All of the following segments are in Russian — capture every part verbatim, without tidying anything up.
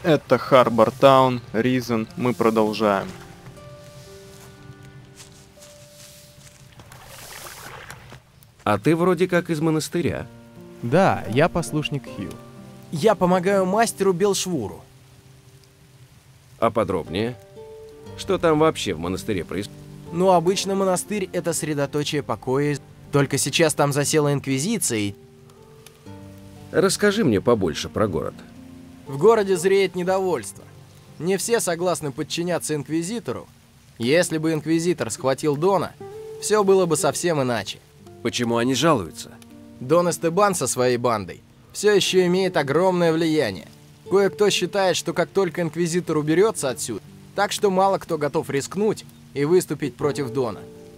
Это Харбор Таун, Ризен, мы продолжаем. А ты вроде как из монастыря. Да, я послушник Хью. Я помогаю мастеру Белшвуру. А подробнее? Что там вообще в монастыре происходит? Ну, обычно монастырь — это средоточие покоя. Только сейчас там засела Инквизиция и... Расскажи мне побольше про город. В городе зреет недовольство. Не все согласны подчиняться Инквизитору. Если бы Инквизитор схватил Дона, все было бы совсем иначе. Почему они жалуются? Дон Эстебан со своей бандой все еще имеет огромное влияние. Кое-кто считает, что как только Инквизитор уберется отсюда, так что мало кто готов рискнуть и выступить против Дона.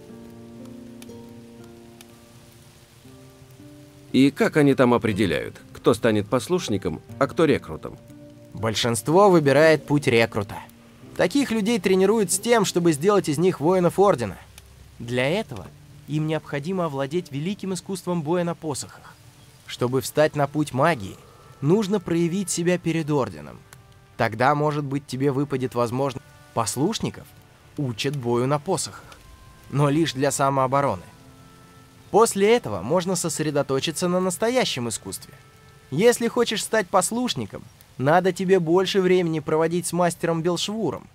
И как они там определяют, кто станет послушником, а кто рекрутом? Большинство выбирает путь рекрута. Таких людей тренируют с тем, чтобы сделать из них воинов Ордена. Для этого им необходимо овладеть великим искусством боя на посохах. Чтобы встать на путь магии, нужно проявить себя перед Орденом. Тогда, может быть, тебе выпадет возможность. Послушников учат бою на посохах, но лишь для самообороны. После этого можно сосредоточиться на настоящем искусстве. Если хочешь стать послушником, надо тебе больше времени проводить с мастером Белшвуром.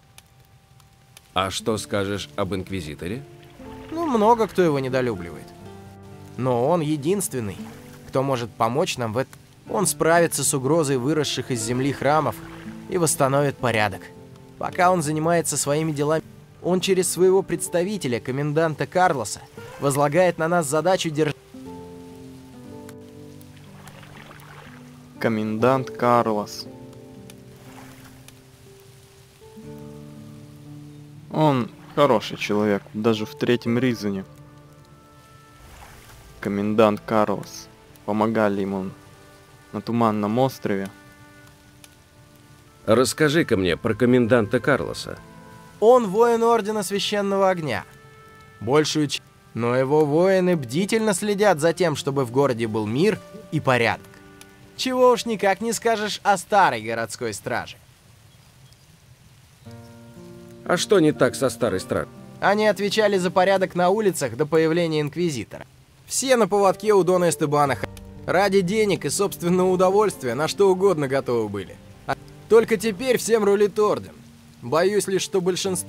А что скажешь об Инквизиторе? Ну, много кто его недолюбливает. Но он единственный, кто может помочь нам в этом. Он справится с угрозой выросших из земли храмов и восстановит порядок. Пока он занимается своими делами, он через своего представителя, коменданта Карлоса, возлагает на нас задачу держать... Комендант Карлос. Он хороший человек, даже в третьем Ризене. Комендант Карлос. Помогали ему на Туманном острове. Расскажи-ка мне про коменданта Карлоса. Он воин Ордена Священного Огня. Большую часть... Но его воины бдительно следят за тем, чтобы в городе был мир и порядок. Чего уж никак не скажешь о старой городской страже. А что не так со старой стражей? Они отвечали за порядок на улицах до появления Инквизитора. Все на поводке у Дона Эстебана. Ради денег и собственного удовольствия на что угодно готовы были. А только теперь всем рулит Орден. Боюсь лишь, что большинство...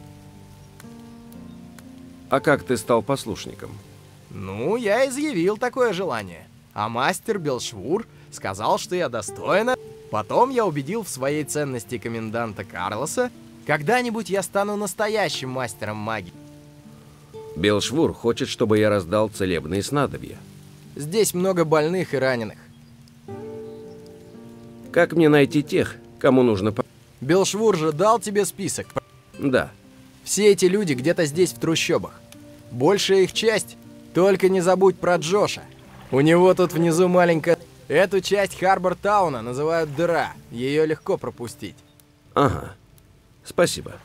А как ты стал послушником? Ну, я изъявил такое желание. А мастер Белшвур сказал, что я достойна. Потом я убедил в своей ценности коменданта Карлоса. Когда-нибудь я стану настоящим мастером магии. Белшвур хочет, чтобы я раздал целебные снадобья. Здесь много больных и раненых. Как мне найти тех, кому нужно... по- Белшвур же дал тебе список. Да. Все эти люди где-то здесь в трущобах. Большая их часть. Только не забудь про Джоша. У него тут внизу маленькая... Эту часть Харбор Тауна называют дыра. Ее легко пропустить. Ага. Спасибо.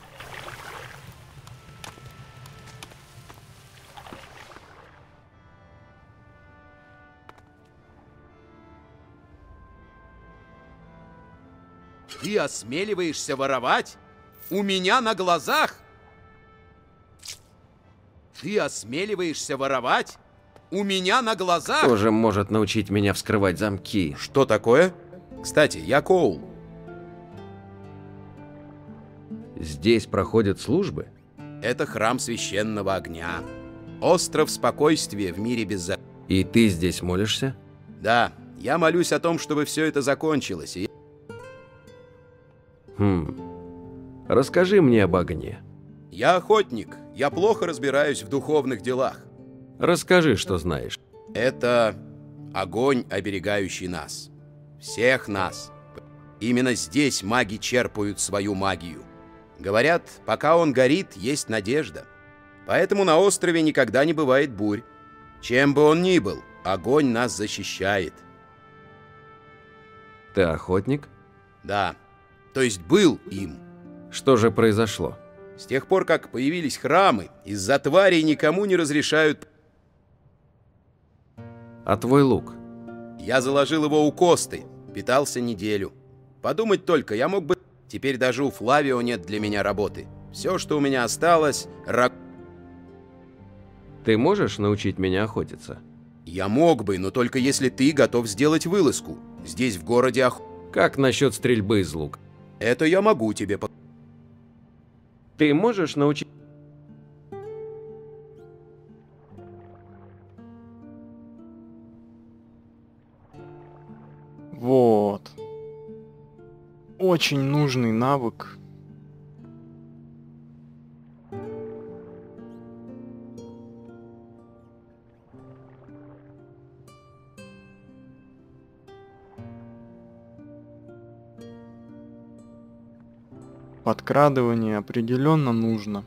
Ты осмеливаешься воровать? У меня на глазах? Ты осмеливаешься воровать? У меня на глазах? Кто же может научить меня вскрывать замки? Что такое? Кстати, я Коул. Здесь проходят службы? Это храм священного огня. Остров спокойствия в мире без за... И ты здесь молишься? Да, я молюсь о том, чтобы все это закончилось. И... Хм. Расскажи мне об огне. Я охотник. Я плохо разбираюсь в духовных делах. Расскажи, что знаешь. Это огонь, оберегающий нас. Всех нас. Именно здесь маги черпают свою магию. Говорят, пока он горит, есть надежда. Поэтому на острове никогда не бывает бурь. Чем бы он ни был, огонь нас защищает. Ты охотник? Да, то есть был им. Что же произошло? С тех пор, как появились храмы, из-за тварей никому не разрешают... А твой лук? Я заложил его у Косты, питался неделю. Подумать только, я мог бы... Теперь даже у Флавио нет для меня работы. Все, что у меня осталось... Рак... Ты можешь научить меня охотиться? Я мог бы, но только если ты готов сделать вылазку. Здесь, в городе ох... Как насчет стрельбы из лука? Это я могу тебе... по- Ты можешь научить... Вот. Очень нужный навык. Подкрадывание определенно нужно.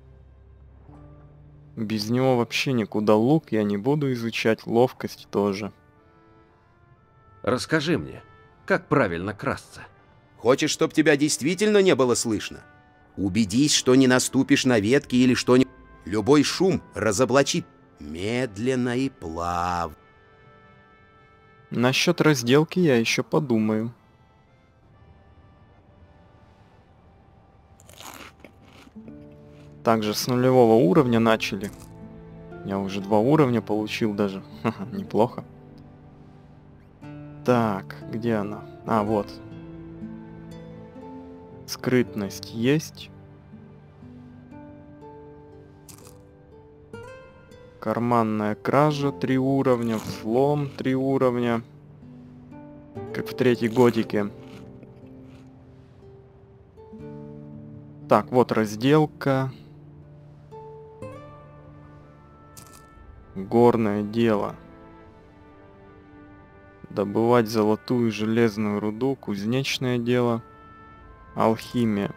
Без него вообще никуда. Лук я не буду изучать, ловкость тоже. Расскажи мне, как правильно красться? Хочешь, чтоб тебя действительно не было слышно? Убедись, что не наступишь на ветки или что-нибудь. Любой шум разоблачит. Медленно и плавно. Насчет разделки я еще подумаю. Также с нулевого уровня начали. Я уже два уровня получил даже. Ха-ха, неплохо. Так, где она? А, вот. Скрытность есть. Карманная кража три уровня. Взлом три уровня. Как в третьей годике. Так, вот разделка. Горное дело. Добывать золотую и железную руду. Кузнечное дело. Алхимия.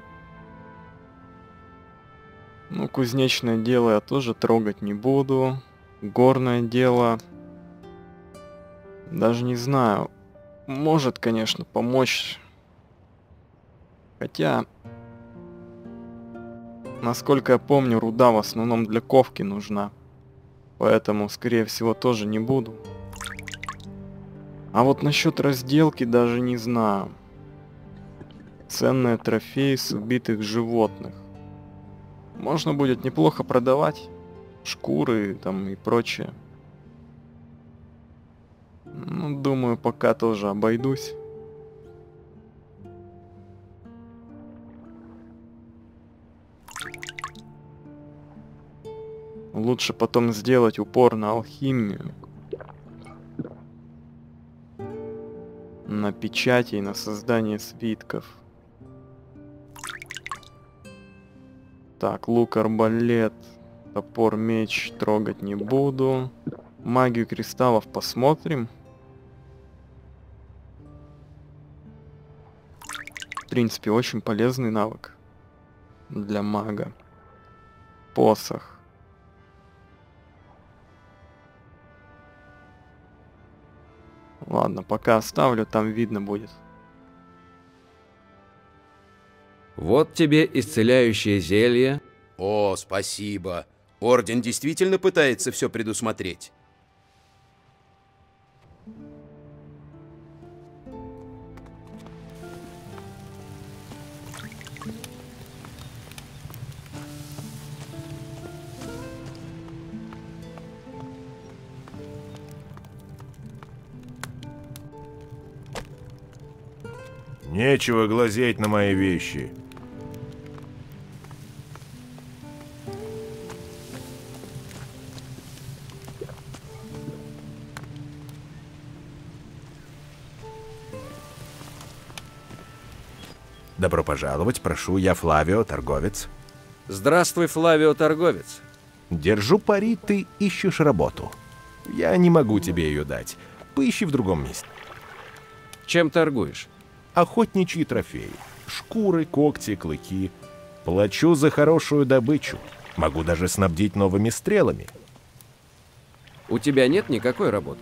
Ну, кузнечное дело я тоже трогать не буду. Горное дело. Даже не знаю. Может, конечно, помочь. Хотя... Насколько я помню, руда в основном для ковки нужна. Поэтому, скорее всего, тоже не буду. А вот насчет разделки даже не знаю. Ценные трофеи с убитых животных. Можно будет неплохо продавать. Шкуры там и прочее. Ну, думаю, пока тоже обойдусь. Лучше потом сделать упор на алхимию. На печати и на создание свитков. Так, лук, арбалет, топор, меч трогать не буду. Магию кристаллов посмотрим. В принципе, очень полезный навык для мага. Посох. Ладно, пока оставлю, там видно будет. Вот тебе исцеляющее зелье. О, спасибо. Орден действительно пытается все предусмотреть. Нечего глазеть на мои вещи. Добро пожаловать, прошу, я Флавио, торговец. Здравствуй, Флавио, торговец. Держу пари, ты ищешь работу. Я не могу тебе ее дать. Поищи в другом месте. Чем торгуешь? Охотничьи трофеи. Шкуры, когти, клыки. Плачу за хорошую добычу. Могу даже снабдить новыми стрелами. У тебя нет никакой работы?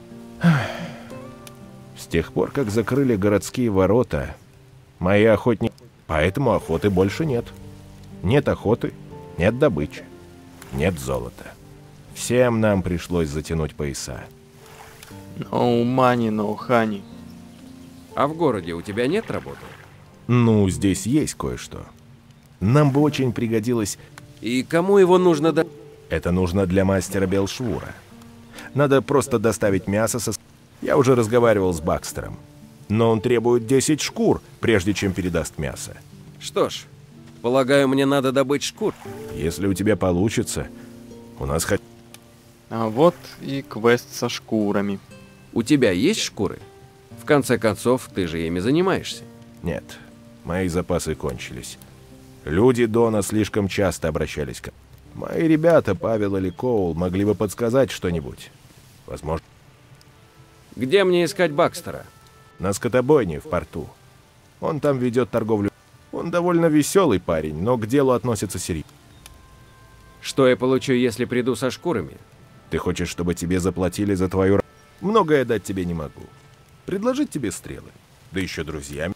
С тех пор, как закрыли городские ворота, мои охотники... Поэтому охоты больше нет. Нет охоты, нет добычи, нет золота. Всем нам пришлось затянуть пояса. No money, no honey. А в городе у тебя нет работы? Ну, здесь есть кое-что. Нам бы очень пригодилось... И кому его нужно дать? Это нужно для мастера Белшвура. Надо просто доставить мясо со... Я уже разговаривал с Бакстером. Но он требует десять шкур, прежде чем передаст мясо. Что ж, полагаю, мне надо добыть шкур. Если у тебя получится, у нас хоть... А вот и квест со шкурами. У тебя есть шкуры? В конце концов, ты же ими занимаешься. Нет, мои запасы кончились. Люди Дона слишком часто обращались ко мне. Мои ребята, Павел или Коул, могли бы подсказать что-нибудь. Возможно... Где мне искать Бакстера? На скотобойне в порту. Он там ведет торговлю. Он довольно веселый парень, но к делу относится серьезно. Что я получу, если приду со шкурами? Ты хочешь, чтобы тебе заплатили за твою... Многое дать тебе не могу. Предложить тебе стрелы. Да еще друзьями.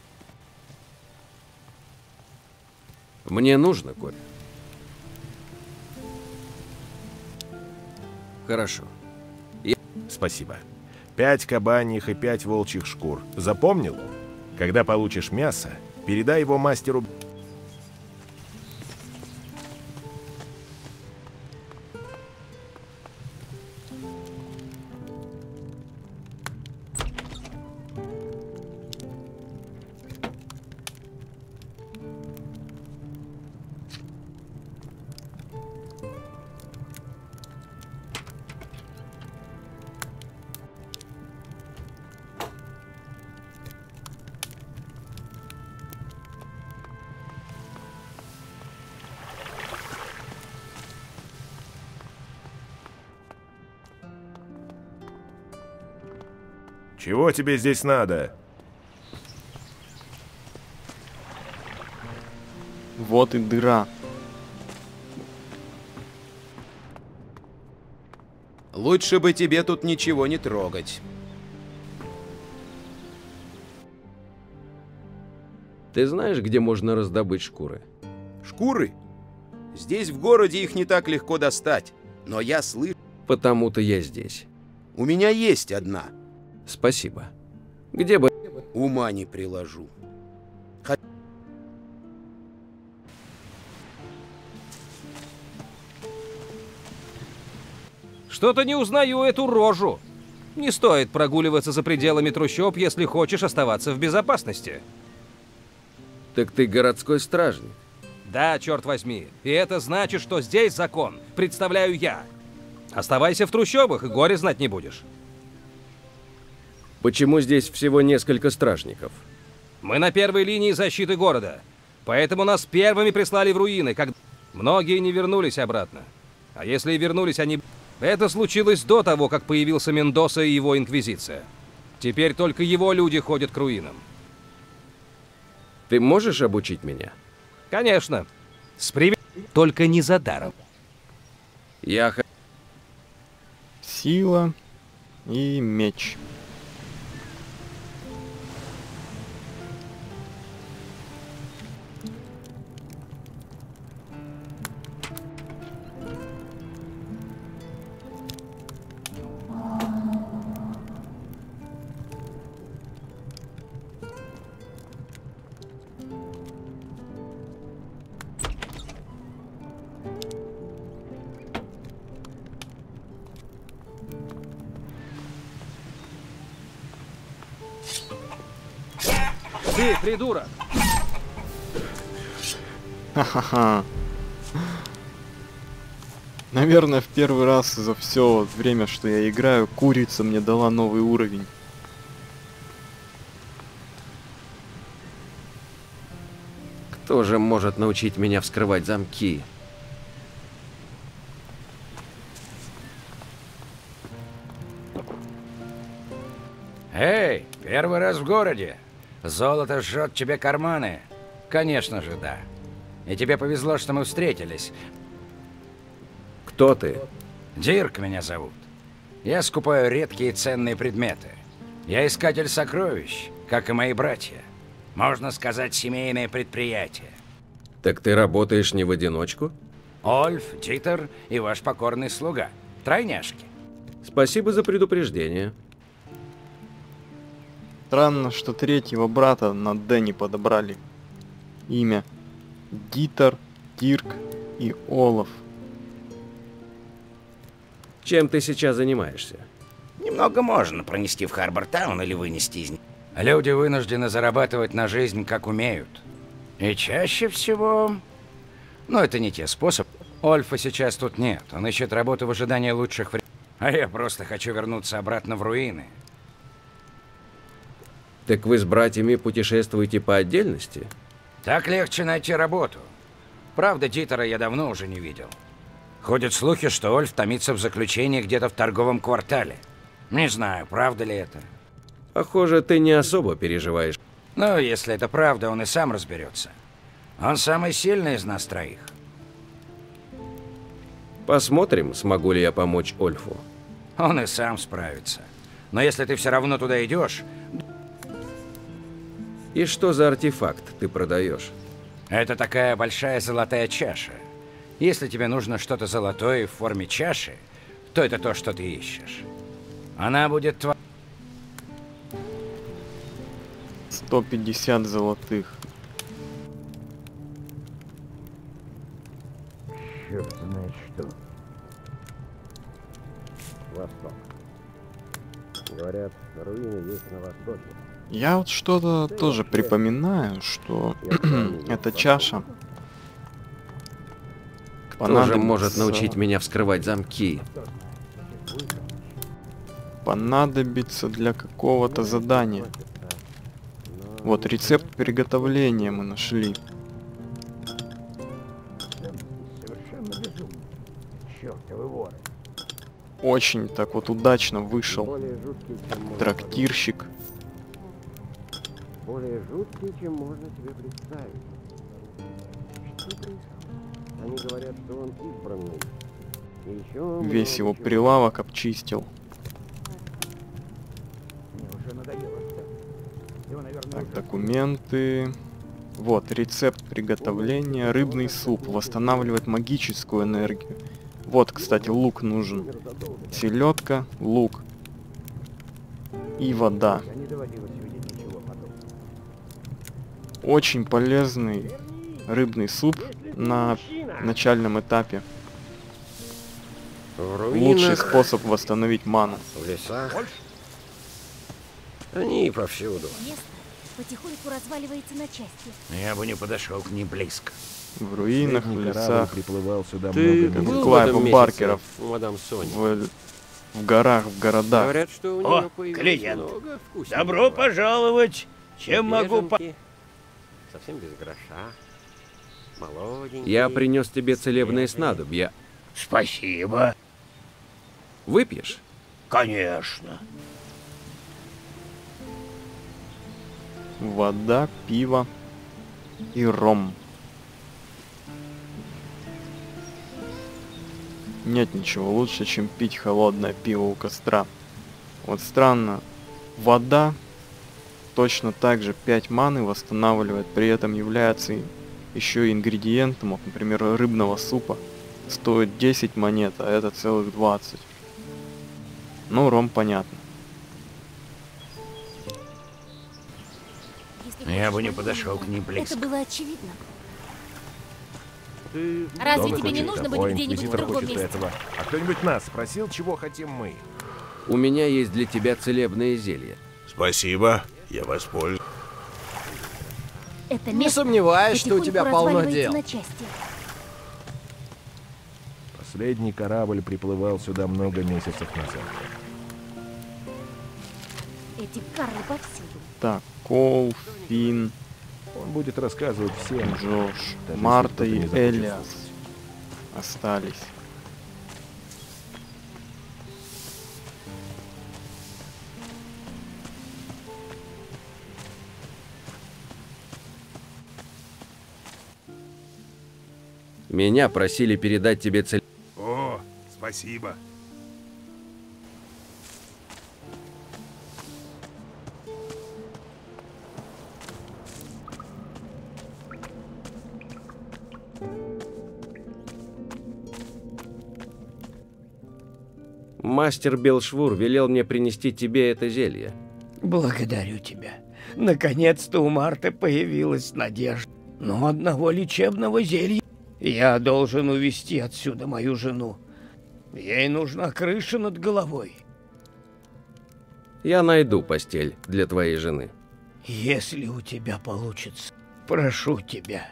Мне нужно, Корь. Хорошо. Я... Спасибо. Пять кабаньих и пять волчьих шкур. Запомнил? Когда получишь мясо, передай его мастеру... Чего тебе здесь надо? Вот и дыра. Лучше бы тебе тут ничего не трогать. Ты знаешь, где можно раздобыть шкуры? Шкуры? Здесь в городе их не так легко достать. Но я слышу... Потому-то я здесь. У меня есть одна. Спасибо. Где бы... Ума не приложу. Х... Что-то не узнаю эту рожу. Не стоит прогуливаться за пределами трущоб, если хочешь оставаться в безопасности. Так ты городской стражник. Да, черт возьми. И это значит, что здесь закон. Представляю я. Оставайся в трущобах, и горе знать не будешь. Почему здесь всего несколько стражников? Мы на первой линии защиты города. Поэтому нас первыми прислали в руины, когда... Многие не вернулись обратно. А если и вернулись, они... Это случилось до того, как появился Мендоса и его инквизиция. Теперь только его люди ходят к руинам. Ты можешь обучить меня? Конечно. С привет... Только не за даром. Я... х- Сила и меч. Ты, придурок! Ха-ха-ха. Наверное, в первый раз за все время, что я играю, курица мне дала новый уровень. Кто же может научить меня вскрывать замки? Эй, первый раз в городе. Золото жжет тебе карманы. Конечно же, да. И тебе повезло, что мы встретились. Кто ты? Дирк меня зовут. Я скупаю редкие ценные предметы. Я искатель сокровищ, как и мои братья. Можно сказать, семейное предприятие. Так ты работаешь не в одиночку? Ольф, Дитер и ваш покорный слуга. Тройняшки. Спасибо за предупреждение. Странно, что третьего брата на Дэнни подобрали. имя. Дитер, Дирк и Олаф. Чем ты сейчас занимаешься? Немного можно пронести в Харбор-таун или вынести из них. Люди вынуждены зарабатывать на жизнь, как умеют. И чаще всего... Но это не те способы. Ольфа сейчас тут нет. Он ищет работу в ожидании лучших времен. А я просто хочу вернуться обратно в руины. Так вы с братьями путешествуете по отдельности? Так легче найти работу. Правда, Дитера я давно уже не видел. Ходят слухи, что Ольф томится в заключении где-то в торговом квартале. Не знаю, правда ли это. Похоже, ты не особо переживаешь. Но если это правда, он и сам разберется. Он самый сильный из нас троих. Посмотрим, смогу ли я помочь Ольфу. Он и сам справится. Но если ты все равно туда идешь... И что за артефакт ты продаешь? Это такая большая золотая чаша. Если тебе нужно что-то золотое в форме чаши, то это то, что ты ищешь. Она будет твоя. сто пятьдесят золотых. Черт знает что. Восток. Говорят, руины есть на востоке. Я вот что-то тоже припоминаю, что эта чаша Кто же может научить меня вскрывать замки? понадобится для какого-то задания. Вот рецепт приготовления мы нашли. Очень так вот удачно вышел трактирщик. Более жуткий, чем можно себе представить. Что происходит? Они говорят, что он избранный. Еще Весь его прилавок обчистил. Так, документы. Вот, рецепт приготовления. Рыбный суп. Восстанавливает магическую энергию. Вот, кстати, лук нужен. Селедка, лук. И вода. Очень полезный рыбный суп на начальном этапе. Лучший способ восстановить ману. В лесах. Они повсюду. Место потихоньку разваливается на части. Я бы не подошел к ним близко. В руинах, в лесах. Приплывал сюда Ты много был месяцев. в Клайва этом месяце, Баркеров. мадам Соня? В, в горах, в городах. Говорят, что у О, нее появилось клиент. много вкусного. Добро пожаловать! Чем могу по... Беженки, совсем без гроша. Молоденький. Я принес тебе целебные снадобья. Спасибо. Выпьешь? Конечно. Вода, пиво и ром. Нет ничего лучше, чем пить холодное пиво у костра. Вот странно, вода точно так же пять маны восстанавливает, при этом является еще и ингредиентом, вот, например, рыбного супа. Стоит десять монет, а это целых двадцать. Ну, ром понятно. Если Я хочешь бы не понять, подошел к ним близко. Это было очевидно. Ты Разве долго тебе не хочешь нужно того, быть где-нибудь в инквизитор другом хочет месте? этого. А кто-нибудь нас спросил, чего хотим мы? У меня есть для тебя целебные зелья. Спасибо. Я воспользуюсь. Это Не место сомневаюсь, что у тебя потихоньку полно разваливается дел. на части. Последний корабль приплывал сюда много месяцев назад. Эти карлы повсюду. Так, Кол, Финн, Он будет рассказывать всем. Джош, Даже Марта если и кто-то не захочет Элиас остались. Меня просили передать тебе цель... О, спасибо. Мастер Белшвур велел мне принести тебе это зелье. Благодарю тебя. Наконец-то у Марты появилась надежда. Но одного лечебного зелья. Я должен увезти отсюда мою жену. Ей нужна крыша над головой. Я найду постель для твоей жены. Если у тебя получится, прошу тебя.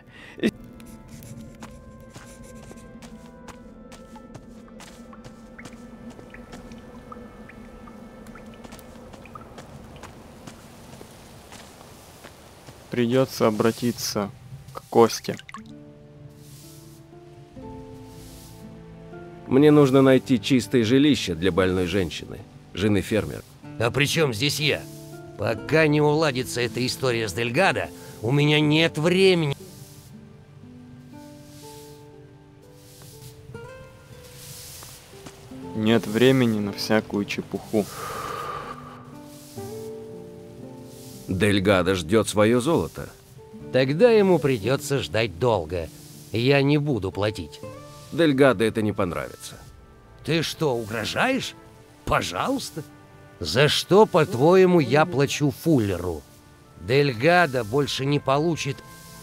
Придется обратиться к Косте. Мне нужно найти чистое жилище для больной женщины, жены фермера. А при чем здесь я? Пока не уладится эта история с Дельгадо, у меня нет времени. Нет времени на всякую чепуху. Дельгадо ждет свое золото. Тогда ему придется ждать долго. Я не буду платить. Дельгадо это не понравится. Ты что, угрожаешь? Пожалуйста. За что, по-твоему, я плачу Фуллеру? Дельгадо больше не получит...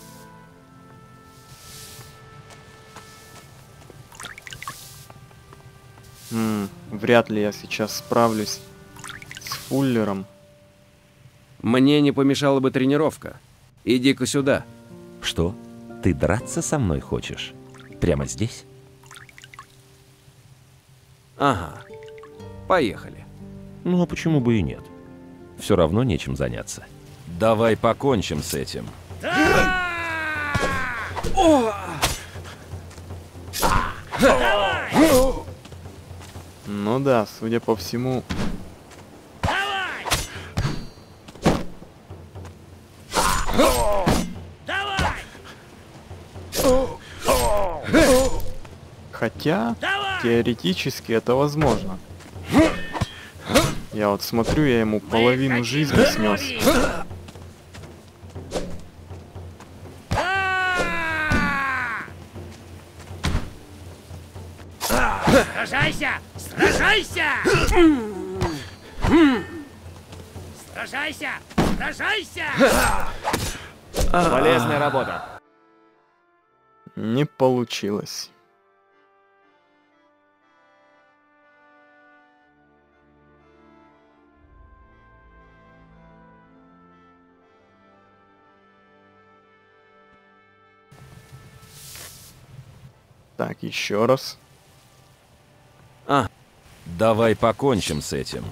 М-м, вряд ли я сейчас справлюсь с Фуллером. Мне не помешала бы тренировка. Иди-ка сюда. Что? Ты драться со мной хочешь? Прямо здесь? Ага. Поехали. Ну а почему бы и нет? Все равно нечем заняться. Давай покончим с этим. Ну да, судя по всему... Хотя, теоретически это возможно. Я вот смотрю, я ему половину жизни снес. Сражайся! Сражайся! Сражайся! Сражайся! Полезная работа. Не получилось. Так, еще раз. А, давай покончим с этим.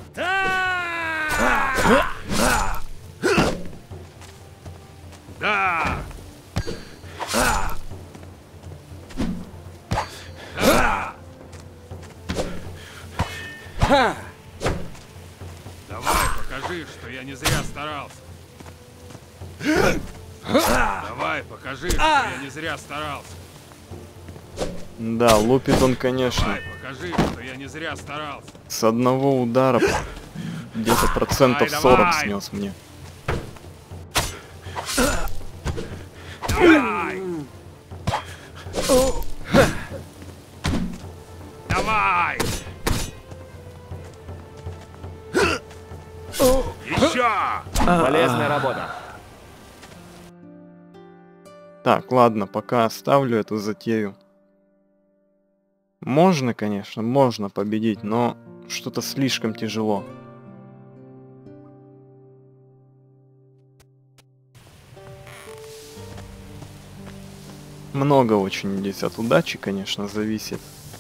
Да! Давай, покажи, что я не зря старался. Давай, покажи, что я не зря старался. Да, лупит он, конечно. Давай, покажи, что я не зря старался. С одного удара где-то процентов сорок снес мне. Давай! Давай! Еще! Полезная работа. Так, ладно, пока оставлю эту затею. Можно, конечно, можно победить, но что-то слишком тяжело. Много очень здесь от удачи, конечно, зависит.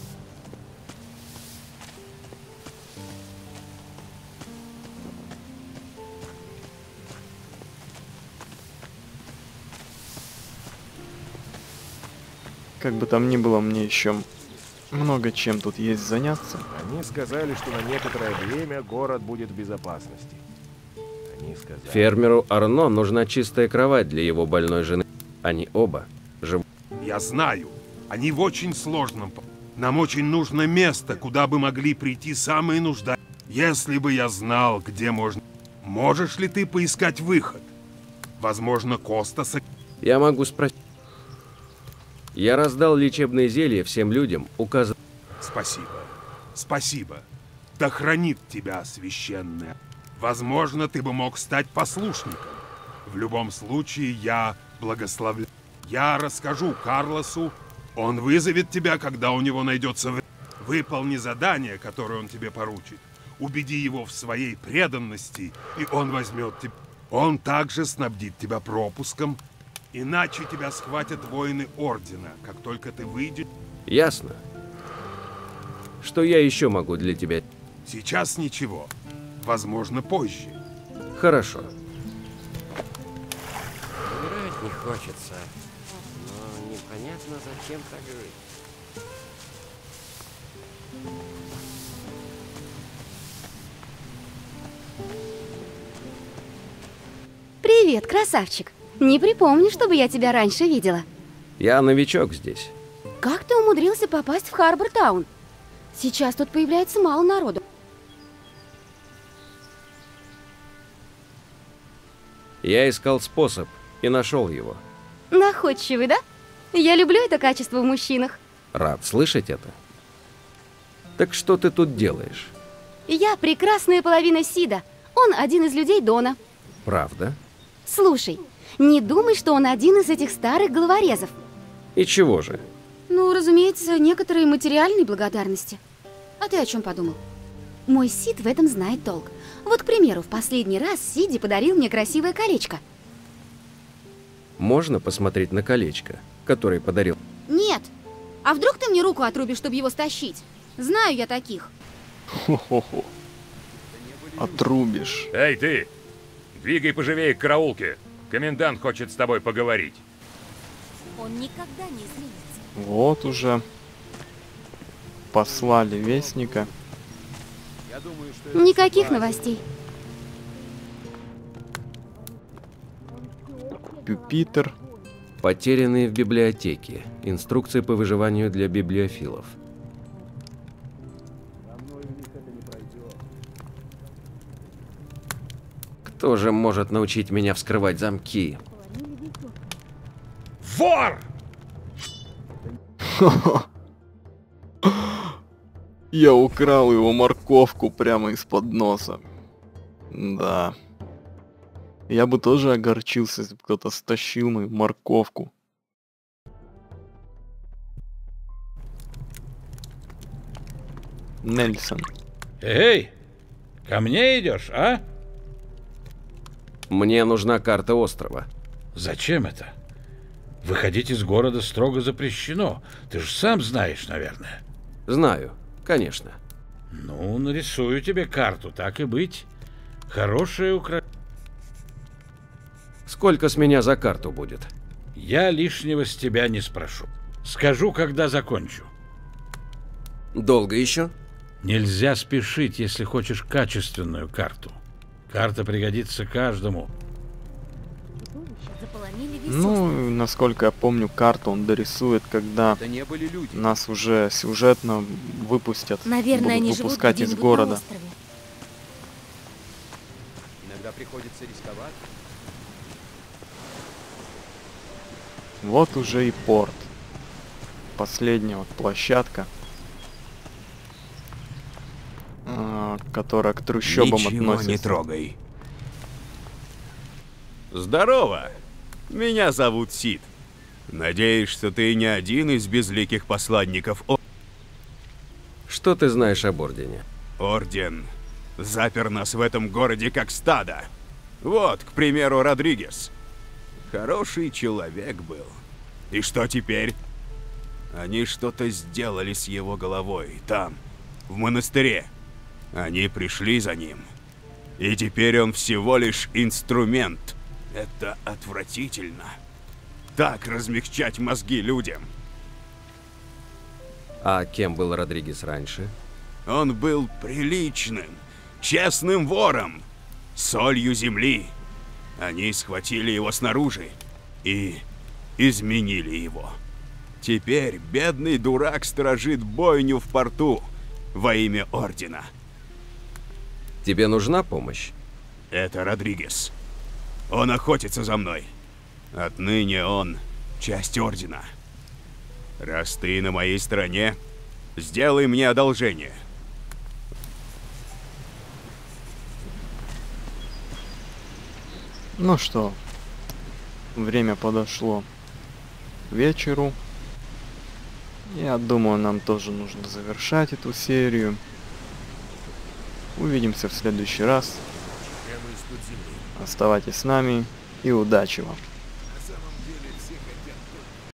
Как бы там ни было, мне еще много чем тут есть заняться. Они сказали, что на некоторое время город будет в безопасности. Они сказали... Фермеру Арно нужна чистая кровать для его больной жены. Они оба живут. Я знаю, они в очень сложном. Нам очень нужно место, куда бы могли прийти самые нуждающие. Если бы я знал, где можно... Можешь ли ты поискать выход? Возможно, Костаса... Я могу спросить. Я раздал лечебные зелья всем людям, указав... Спасибо. Спасибо. Да хранит тебя, священная. Возможно, ты бы мог стать послушником. В любом случае, я благословляю. Я расскажу Карлосу. Он вызовет тебя, когда у него найдется время. Выполни задание, которое он тебе поручит. Убеди его в своей преданности, и он возьмет тебя. Он также снабдит тебя пропуском, иначе тебя схватят воины Ордена, как только ты выйдешь. Ясно. Что я еще могу для тебя? Сейчас ничего. Возможно, позже. Хорошо. Умирать не хочется, но непонятно, зачем так жить. Привет, красавчик. Не припомню, чтобы я тебя раньше видела. Я новичок здесь. Как ты умудрился попасть в Харбор-таун? Сейчас тут появляется мало народу. Я искал способ и нашел его. Находчивый, да? Я люблю это качество в мужчинах. Рад слышать это. Так что ты тут делаешь? Я прекрасная половина Сида. Он один из людей Дона. Правда? Слушай, не думай, что он один из этих старых головорезов. И чего же? Ну, разумеется, некоторые материальные благодарности. А ты о чем подумал? Мой Сид в этом знает толк. Вот, к примеру, в последний раз Сиди подарил мне красивое колечко. Можно посмотреть на колечко, которое подарил? Нет. А вдруг ты мне руку отрубишь, чтобы его стащить? Знаю я таких. Хо-хо-хо. Отрубишь. Эй, ты! Двигай поживее к караулке. Комендант хочет с тобой поговорить. Он никогда не изменится. Вот уже послали вестника. Никаких новостей. Пюпитер. Потерянные в библиотеке. Инструкции по выживанию для библиофилов. Кто же может научить меня вскрывать замки? Вор! Я украл его морковку прямо из-под носа. Да. Я бы тоже огорчился, если бы кто-то стащил мою морковку. Нельсон. Эй, ко мне идешь, а? Мне нужна карта острова. Зачем это? Выходить из города строго запрещено. Ты же сам знаешь, наверное. Знаю, конечно. Ну, нарисую тебе карту, так и быть. Хорошее украшение. Сколько с меня за карту будет? Я лишнего с тебя не спрошу. Скажу, когда закончу. Долго еще? Нельзя спешить, если хочешь качественную карту. Карта пригодится каждому. Ну, насколько я помню, карту он дорисует, когда нас уже сюжетно выпустят. Наверное, будут они выпускать живут из города. Иногда приходится рисковать. Вот уже и порт. Последняя вот площадка, которая к трущобам Ничего относится. не трогай. Здорово! Меня зовут Сид. Надеюсь, что ты не один из безликих посланников О... Что ты знаешь об Ордене? Орден запер нас в этом городе как стадо. Вот, к примеру, Родригес. Хороший человек был. И что теперь? Они что-то сделали с его головой, там, в монастыре. Они пришли за ним. И теперь он всего лишь инструмент. Это отвратительно. Так размягчать мозги людям. А кем был Родригес раньше? Он был приличным, честным вором, солью земли. Они схватили его снаружи и изменили его. Теперь бедный дурак сторожит бойню в порту во имя Ордена. Тебе нужна помощь? Это Родригес. Он охотится за мной. Отныне он часть Ордена. Раз ты на моей стороне, сделай мне одолжение. Ну что, время подошло. вечеру. Я думаю, нам тоже нужно завершать эту серию. Увидимся в следующий раз. Оставайтесь с нами и удачи вам!